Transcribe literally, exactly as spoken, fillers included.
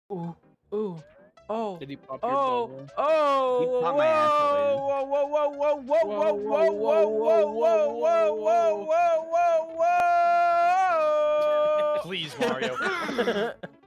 Ooh, ooh, oh, Did he pop your oh, bubble? oh, He whoa, popped my asshole in. whoa, whoa, whoa, whoa, whoa, Whoa, whoa, whoa, whoa, whoa, whoa, whoa, whoa, whoa, whoa, whoa, whoa, whoa. whoa, whoa, whoa. Please, Mario.